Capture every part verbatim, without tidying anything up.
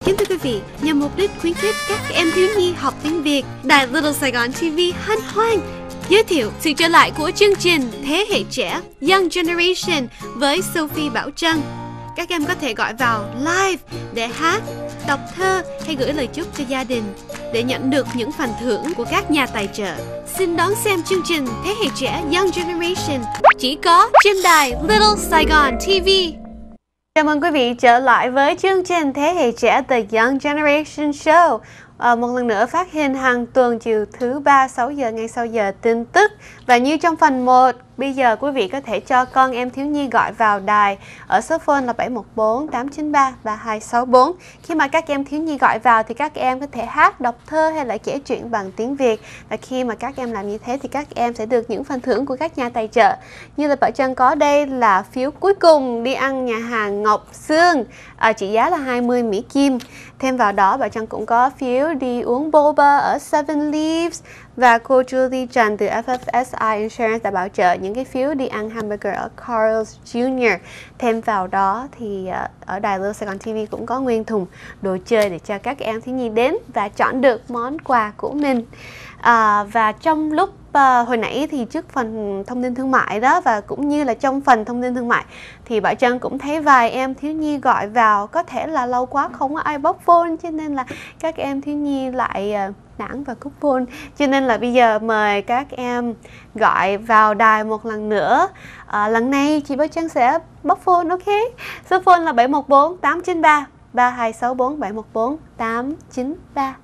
Kính thưa quý vị, nhằm mục đích khuyến khích các em thiếu nhi học tiếng Việt, đài Little Saigon ti vi hân hoan giới thiệu sự trở lại của chương trình Thế hệ trẻ Young Generation với Sophie Bảo Trân. Các em có thể gọi vào live để hát, đọc thơ hay gửi lời chúc cho gia đình để nhận được những phần thưởng của các nhà tài trợ. Xin đón xem chương trình Thế hệ trẻ Young Generation chỉ có trên đài Little Saigon ti vi. Chào mừng quý vị trở lại với chương trình Thế hệ trẻ The Young Generation Show. À, một lần nữa phát hiện hàng tuần chiều thứ ba sáu giờ ngay sau giờ tin tức. Và như trong phần một, bây giờ quý vị có thể cho con em thiếu nhi gọi vào đài ở số phone là bảy một bốn tám chín ba ba hai sáu bốn. Khi mà các em thiếu nhi gọi vào thì các em có thể hát, đọc thơ hay là kể chuyện bằng tiếng Việt. Và khi mà các em làm như thế thì các em sẽ được những phần thưởng của các nhà tài trợ. Như là Bảo Trân có đây là phiếu cuối cùng đi ăn nhà hàng Ngọc Sương, à, trị giá là hai mươi Mỹ Kim. Thêm vào đó Bảo Trân cũng có phiếu đi uống boba ở Seven Leaves. Và cô Julie Trần từ ép ép ét i Insurance đã bảo trợ những cái phiếu đi ăn hamburger ở Carl's Junior. Thêm vào đó thì ở đài Little Saigon ti vi cũng có nguyên thùng đồ chơi để cho các em thiếu nhi đến và chọn được món quà của mình. À, và trong lúc uh, hồi nãy thì trước phần thông tin thương mại đó và cũng như là trong phần thông tin thương mại thì Bảo Trân cũng thấy vài em thiếu nhi gọi vào, có thể là lâu quá không có ai bóc phone cho nên là các em thiếu nhi lại uh, nản và cúp phone. Cho nên là bây giờ mời các em gọi vào đài một lần nữa. À, lần này chị Bảo Trân sẽ bóc phone, ok? Số phone là bảy một bốn tám chín ba ba hai sáu bốn, bảy một bốn tám chín ba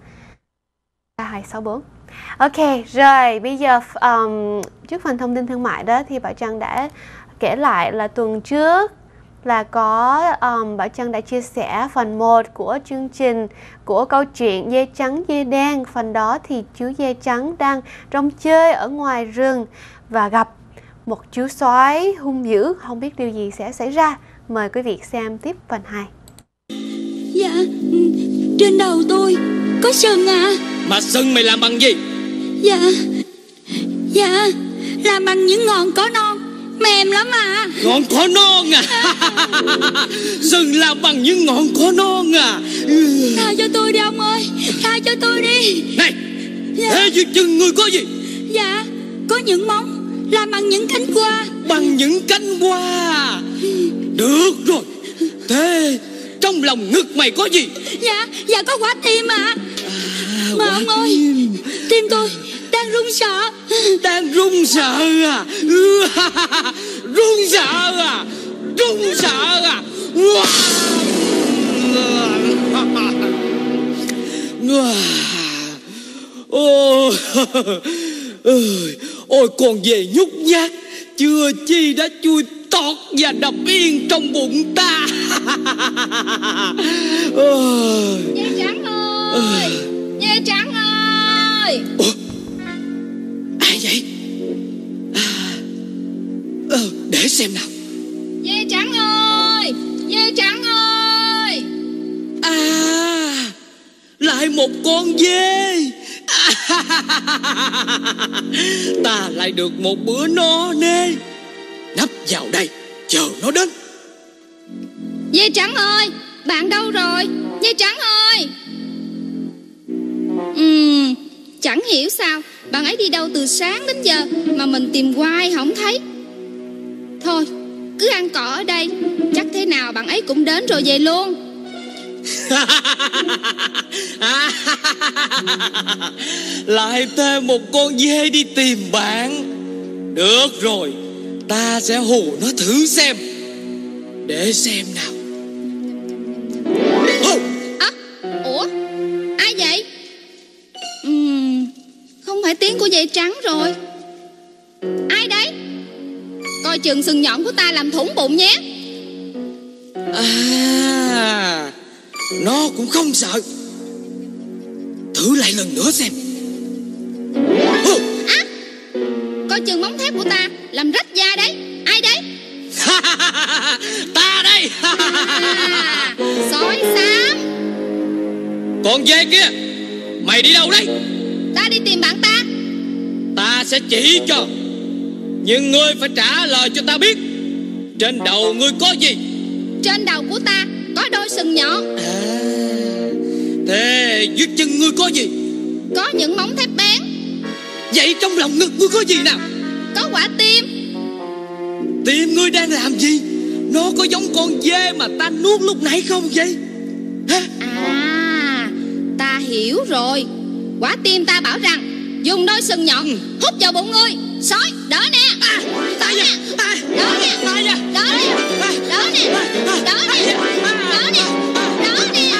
ba hai sáu bốn. Ok, rồi bây giờ um, trước phần thông tin thương mại đó thì Bảo Trân đã kể lại là tuần trước là có um, Bảo Trân đã chia sẻ phần một của chương trình của câu chuyện dê trắng dê đen. Phần đó thì chú dê trắng đang rong chơi ở ngoài rừng và gặp một chú sói hung dữ, không biết điều gì sẽ xảy ra. Mời quý vị xem tiếp phần hai. Dạ, trên đầu tôi có sừng à. Mà sừng mày làm bằng gì? Dạ, dạ, làm bằng những ngọn cỏ non, mềm lắm à. Ngọn cỏ non à? Sừng làm bằng những ngọn cỏ non à? Tha cho tôi đi ông ơi, tha cho tôi đi. Này, dạ. Thế dưới chân ngươi có gì? Dạ, có những móng làm bằng những cánh hoa. Bằng những cánh hoa? Được rồi, thế trong lòng ngực mày có gì? Dạ, dạ có quả tim à. à Mà ông tim. ơi, tim tôi đang run sợ. Đang run sợ à? Run sợ à? Run sợ à? Ôi, ôi con về nhút nhát, chưa chi đã chui tọt và đập yên trong bụng ta. Dê trắng ơi, dê trắng ơi. Ủa? Ai vậy? À, ờ, để xem nào. Dê trắng ơi, dê trắng ơi. À, lại một con dê. Ta lại được một bữa no nê. Nấp vào đây chờ nó đến. Dê trắng ơi, bạn đâu rồi? Dê trắng ơi. Ừm, chẳng hiểu sao bạn ấy đi đâu từ sáng đến giờ mà mình tìm hoài không thấy. Thôi, cứ ăn cỏ ở đây, chắc thế nào bạn ấy cũng đến rồi về luôn. Lại thêm một con dê đi tìm bạn. Được rồi, ta sẽ hù nó thử xem. Để xem nào. À, ủa, ai vậy? Uhm, không phải tiếng của dê trắng rồi. Ai đấy? Coi chừng sừng nhọn của ta làm thủng bụng nhé. À, nó cũng không sợ. Thử lại lần nữa xem. À, coi chừng móng thép của ta làm rách da đấy. Ai đấy? Ta đây. À, sói xám. Còn dê kia, mày đi đâu đấy? Ta đi tìm bạn ta. Ta sẽ chỉ cho, nhưng ngươi phải trả lời cho ta biết trên đầu ngươi có gì. Trên đầu của ta có đôi sừng nhọn. À, Về dưới chân ngươi có gì? Có những móng thép bén. Vậy trong lòng ngực ngươi có gì nào? Có quả tim. Tim ngươi đang làm gì? Nó có giống con dê mà ta nuốt lúc nãy không vậy? Hả? À, ta hiểu rồi. Quả tim ta bảo rằng dùng đôi sừng nhọn hút vào bụng ngươi. Sói, đỡ nè. À, đỡ nè. à, Đỡ nè. à, Đỡ nè. Đỡ nè. Đỡ nè. Đỡ nè. Đỡ nè. Đỡ nè.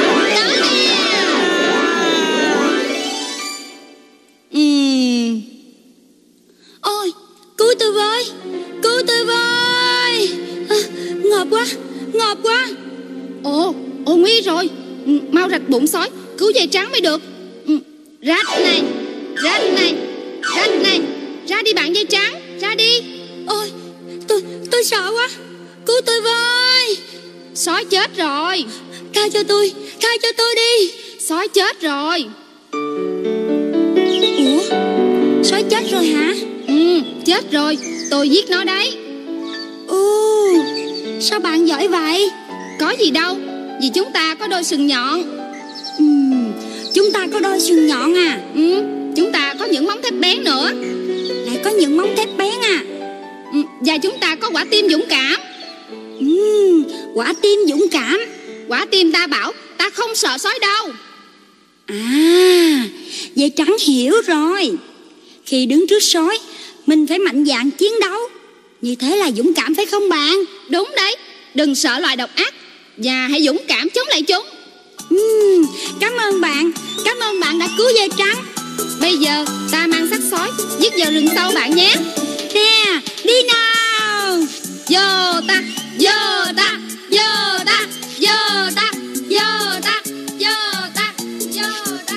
Ừm. Ôi, cứu tôi với. Cứu tôi với. À, ngợp quá. Ngợp quá. Ồ, ồ nguy rồi. Ừ, mau rạch bụng sói, cứu dây trắng mới được. Ừ, rạch này. Rạch này. Rạch này. Ra đi bạn dây trắng. Ra đi. Ôi, tôi, tôi sợ quá. Cứu tôi với. Sói chết rồi. Tha cho tôi. Tha cho tôi đi. Sói chết rồi. Ủa, sói chết rồi hả? Ừ, chết rồi. Tôi giết nó đấy. Ồ, sao bạn giỏi vậy? Có gì đâu, vì chúng ta có đôi sừng nhọn. Ừ, chúng ta có đôi sừng nhọn à? Ừ, chúng ta có những móng thép bén nữa. Lại có những móng thép bén à? Ừ, và chúng ta có quả tim dũng cảm. Ừ, quả tim dũng cảm. Quả tim ta bảo ta không sợ sói đâu. À, dây trắng hiểu rồi. Khi đứng trước sói, mình phải mạnh dạn chiến đấu. Như thế là dũng cảm phải không bạn? Đúng đấy. Đừng sợ loài độc ác và hãy dũng cảm chống lại chúng. uhm, Cảm ơn bạn. Cảm ơn bạn đã cứu dây trắng. Bây giờ ta mang xác sói giết vào rừng sâu bạn nhé. Nè, đi nào. Vô ta, vô ta, vô ta, vô ta, vô ta, vô ta, vô ta.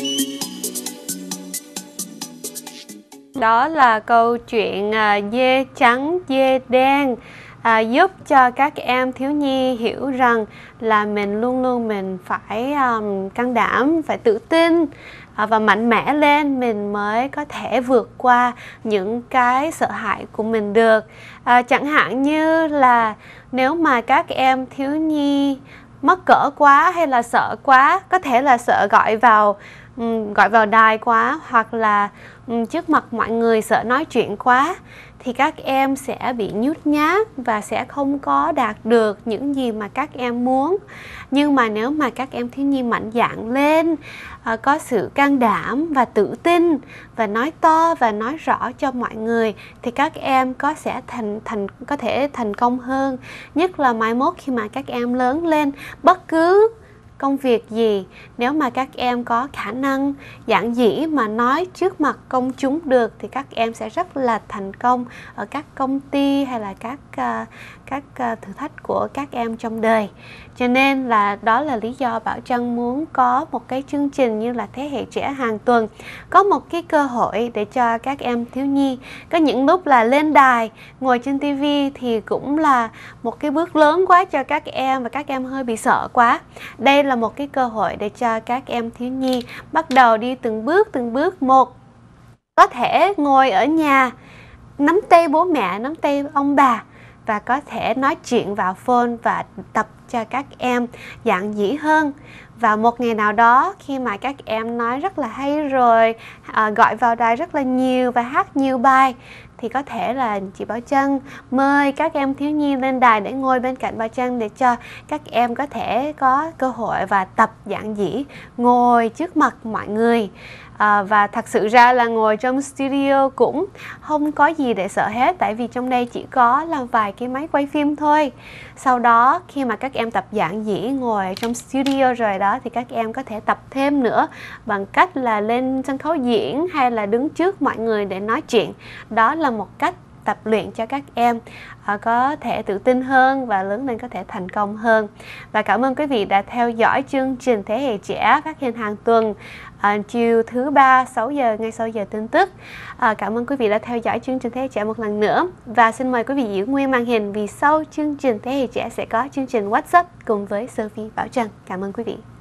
Đó là câu chuyện à, dê trắng, dê đen, à, giúp cho các em thiếu nhi hiểu rằng là mình luôn luôn mình phải um, can đảm, phải tự tin à, và mạnh mẽ lên, mình mới có thể vượt qua những cái sợ hãi của mình được. À, chẳng hạn như là nếu mà các em thiếu nhi mắc cỡ quá hay là sợ quá, có thể là sợ gọi vào um, gọi vào đài quá, hoặc là um, trước mặt mọi người sợ nói chuyện quá, thì các em sẽ bị nhút nhát và sẽ không có đạt được những gì mà các em muốn. Nhưng mà nếu mà các em thiếu nhi mạnh dạn lên, à, có sự can đảm và tự tin và nói to và nói rõ cho mọi người, thì các em có sẽ thành thành có thể thành công hơn. Nhất là mai mốt khi mà các em lớn lên, bất cứ công việc gì, nếu mà các em có khả năng giản dĩ mà nói trước mặt công chúng được, thì các em sẽ rất là thành công ở các công ty hay là các uh, các uh, thử thách của các em trong đời. Cho nên là đó là lý do Bảo Trân muốn có một cái chương trình như là Thế hệ trẻ hàng tuần, có một cái cơ hội để cho các em thiếu nhi. Có những lúc là lên đài, ngồi trên tivi thì cũng là một cái bước lớn quá cho các em, và các em hơi bị sợ quá. Đây là một cái cơ hội để cho các em thiếu nhi bắt đầu đi từng bước từng bước một. Có thể ngồi ở nhà, nắm tay bố mẹ, nắm tay ông bà, và có thể nói chuyện vào phone và tập cho các em dạn dĩ hơn. Và một ngày nào đó khi mà các em nói rất là hay rồi, à, gọi vào đài rất là nhiều và hát nhiều bài, thì có thể là chị Bảo Trân mời các em thiếu nhi lên đài để ngồi bên cạnh Bảo Trân, để cho các em có thể có cơ hội và tập dạn dĩ ngồi trước mặt mọi người. À, và thật sự ra là ngồi trong studio cũng không có gì để sợ hết, tại vì trong đây chỉ có là vài cái máy quay phim thôi. Sau đó khi mà các em tập dạn dĩ ngồi trong studio rồi đó, thì các em có thể tập thêm nữa bằng cách là lên sân khấu diễn hay là đứng trước mọi người để nói chuyện. Đó là một cách tập luyện cho các em uh, có thể tự tin hơn và lớn lên có thể thành công hơn. Và cảm ơn quý vị đã theo dõi chương trình Thế hệ trẻ phát hiện hàng tuần uh, chiều thứ ba sáu giờ ngay sau giờ tin tức. Uh, cảm ơn quý vị đã theo dõi chương trình Thế hệ trẻ một lần nữa, và xin mời quý vị giữ nguyên màn hình vì sau chương trình Thế hệ trẻ sẽ có chương trình WhatsApp cùng với Sophie Bảo Trân. Cảm ơn quý vị.